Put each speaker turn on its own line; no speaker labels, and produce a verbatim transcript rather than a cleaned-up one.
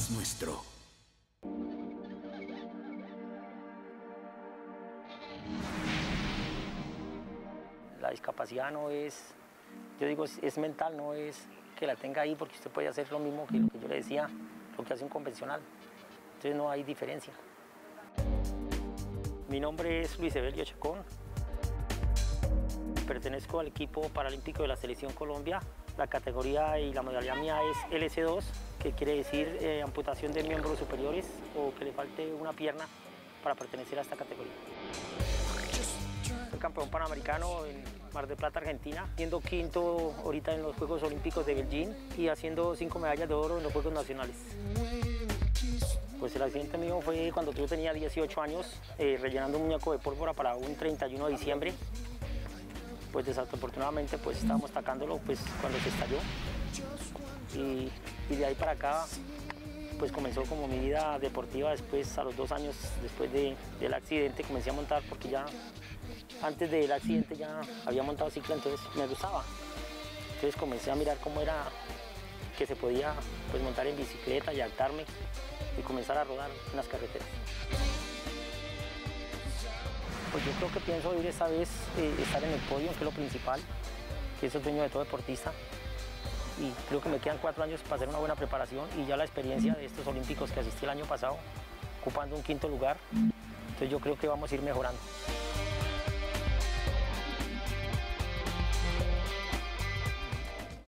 más nuestro.
La discapacidad no es, yo digo, es, es mental, no es que la tenga ahí, porque usted puede hacer lo mismo que lo que yo le decía, lo que hace un convencional. Entonces no hay diferencia. Mi nombre es Luis Evelio Chacón. Pertenezco al equipo paralímpico de la Selección Colombia. La categoría y la modalidad mía es L S dos, que quiere decir eh, amputación de miembros superiores o que le falte una pierna para pertenecer a esta categoría. Soy campeón panamericano en Mar del Plata, Argentina, siendo quinto ahorita en los Juegos Olímpicos de Beijing y haciendo cinco medallas de oro en los Juegos Nacionales. Pues el accidente mío fue cuando yo tenía dieciocho años, eh, rellenando un muñeco de pólvora para un treinta y uno de diciembre. Pues desafortunadamente pues estábamos tacándolo pues, cuando se estalló. Y, y de ahí para acá pues comenzó como mi vida deportiva. Después, a los dos años después de, del accidente, comencé a montar porque ya antes del accidente ya había montado cicla, entonces me gustaba. Entonces comencé a mirar cómo era que se podía pues, montar en bicicleta y adaptarme y comenzar a rodar en las carreteras. Pues yo creo que pienso ir esta vez eh, estar en el podio, que es lo principal, que es el sueño de todo deportista. Y creo que me quedan cuatro años para hacer una buena preparación y ya la experiencia de estos olímpicos que asistí el año pasado, ocupando un quinto lugar. Entonces yo creo que vamos a ir mejorando.